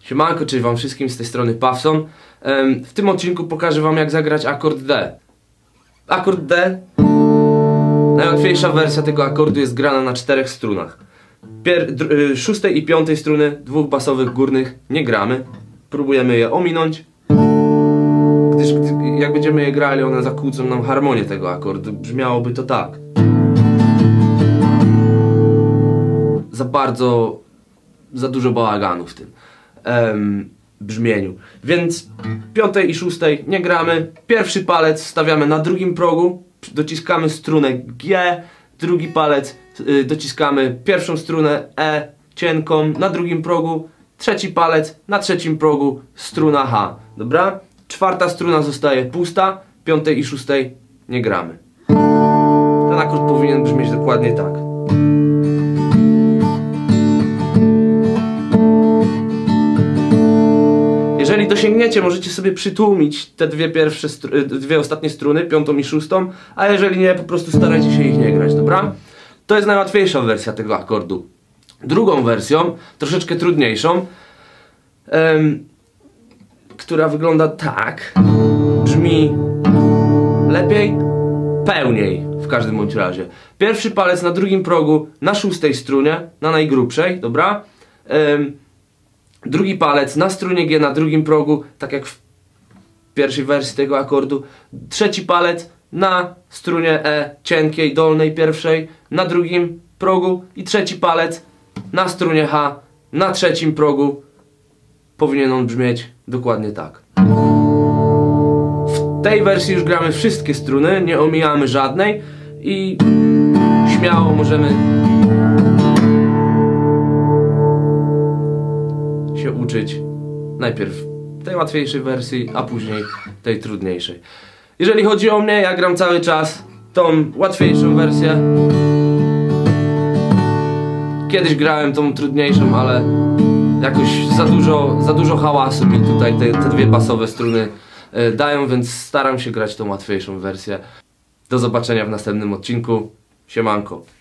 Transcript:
Siemanko, cześć wam wszystkim, z tej strony Pawson. W tym odcinku pokażę wam, jak zagrać akord D. Akord D, najłatwiejsza wersja tego akordu, jest grana na 4 strunach. 6 i 5 struny, 2 basowych górnych nie gramy. Próbujemy je ominąć, gdyż jak będziemy je grali, one zakłócą nam harmonię tego akordu. Brzmiałoby to tak. Za dużo bałaganu w tym brzmieniu. Więc 5 i 6 nie gramy. Pierwszy palec stawiamy na drugim progu, dociskamy strunę G, drugi palec dociskamy pierwszą strunę E cienką na drugim progu, trzeci palec na trzecim progu, struna H. Dobra? 4. struna zostaje pusta, 5 i 6 nie gramy. Ten akord powinien brzmieć dokładnie tak. Jeżeli dosięgniecie, możecie sobie przytłumić te dwie ostatnie struny, 5 i 6, a jeżeli nie, po prostu starajcie się ich nie grać, dobra? To jest najłatwiejsza wersja tego akordu. Drugą wersją, troszeczkę trudniejszą, która wygląda tak, brzmi lepiej, pełniej w każdym bądź razie. Pierwszy palec na drugim progu, na 6 strunie, na najgrubszej, dobra? Drugi palec na strunie G na drugim progu, tak jak w pierwszej wersji tego akordu. Trzeci palec na strunie E cienkiej, dolnej, pierwszej, na drugim progu. I trzeci palec na strunie H, na trzecim progu. Powinien on brzmieć dokładnie tak. W tej wersji już gramy wszystkie struny, nie omijamy żadnej i śmiało możemy się uczyć najpierw tej łatwiejszej wersji, a później tej trudniejszej. Jeżeli chodzi o mnie, ja gram cały czas tą łatwiejszą wersję. Kiedyś grałem tą trudniejszą, ale jakoś za dużo hałasu mi tutaj te dwie basowe struny dają, więc staram się grać tą łatwiejszą wersję. Do zobaczenia w następnym odcinku. Siemanko.